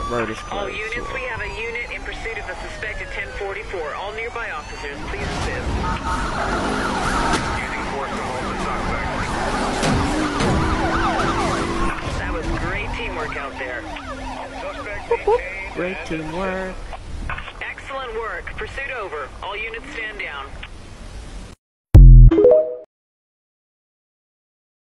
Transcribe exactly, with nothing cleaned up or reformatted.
road is All closed. units, So. we have a unit in pursuit of a suspected ten forty-four. All nearby officers, please assist. Using force to hold the suspect. That was great teamwork out there. Suspect Whoop, whoop. detained Great and teamwork. Excellent work. Pursuit over. All units stand down.